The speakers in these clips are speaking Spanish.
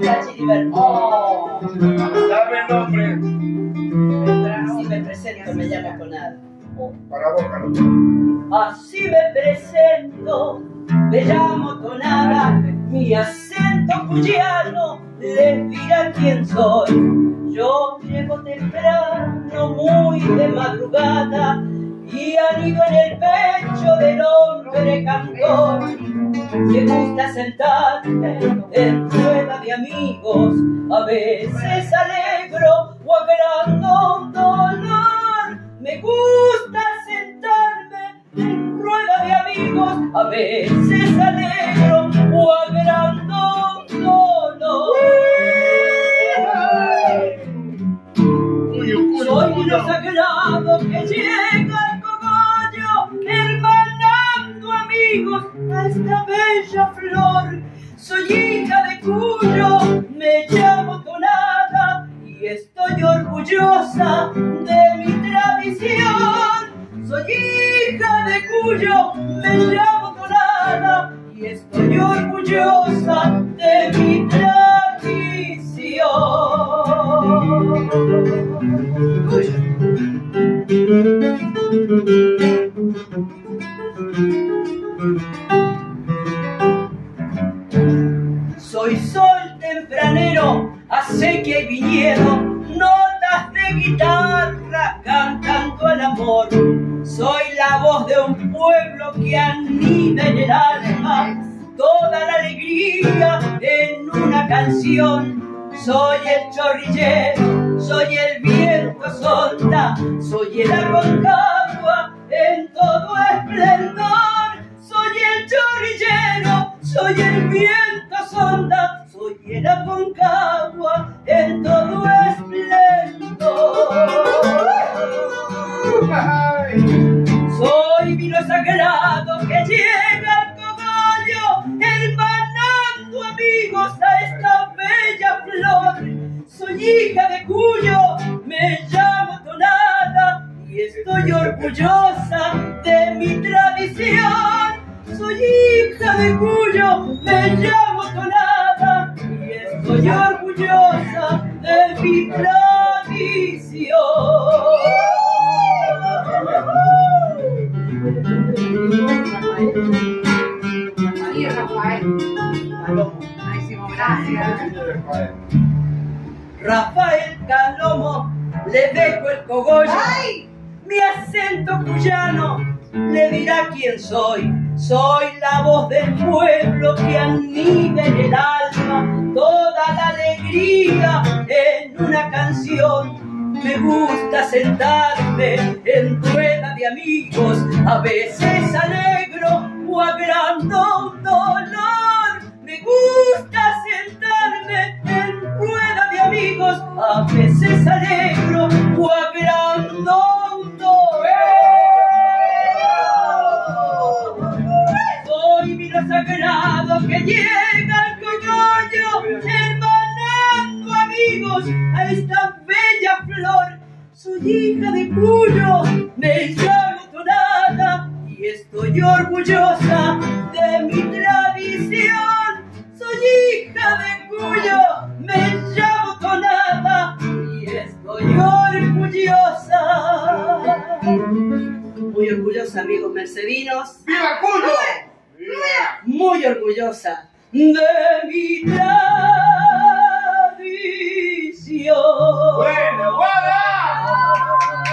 Boca Chiriber. Oh. Dame el nombre. Así me presento, me llamo Conada. Para vos, Carlos. Así me presento, me llamo Tonada, mi acento cuyano les dirá quién soy. Yo llego temprano, muy de madrugada, y anido en el pecho del hombre cantor. Me gusta sentarme en rueda de amigos, a veces alegro o agrando un dolor. Me gusta sentarme en rueda de amigos, a veces alegro o agrando un dolor. Soy uno sagrado que llega al cogollo, hermanando amigos a esta bella flor. Soy hija de Cuyo, me llamo Tonada y estoy orgullosa de mi tradición. Soy hija de Cuyo, me llamo Tonada y estoy orgullosa de mi tradición. Soy sol tempranero, acequia y viñedo, notas de guitarra cantando al amor. Soy la voz de un pueblo que anida en el alma toda la alegría en una canción. Soy el chorrillero, soy el viento sonda, soy el Aconcagua en todo esplendor. Soy el chorrillero, soy el viento sonda, soy el Aconcagua en todo esplendor. Soy vino sagrado que llega al cogollo, hermanando amigos a esta bella flor. Soy hija de Cuyo, me llamo Tonada y estoy orgullosa de mi tradición. Soy hija de Cuyo, me llamo Tonada y estoy orgullosa de mi tradición. Rafael. Gracias. Rafael Calomo, le dejo el cogollo. ¡Ay! Mi acento cuyano le dirá quién soy. Soy la voz del pueblo que anida en el alma toda la alegría en una canción. Me gusta sentarme en rueda de amigos, a veces alegro o agrando un dolor. Me gusta sentarme en rueda de amigos, a veces alegro o agrando un dolor. Soy vino sagrado que llega al cogollo, hermanando amigos a esta bella flor. Soy hija de Cuyo, me llamo Tonada y estoy orgullosa de mi tradición. Soy hija de Cuyo, me llamo Tonada y estoy orgullosa. Muy orgullosa, amigos mercevinos. ¡Viva Cuyo! Muy orgullosa de mi tradición. ¡Bueno, guada!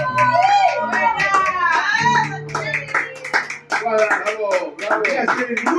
Guada, bravo, bravo.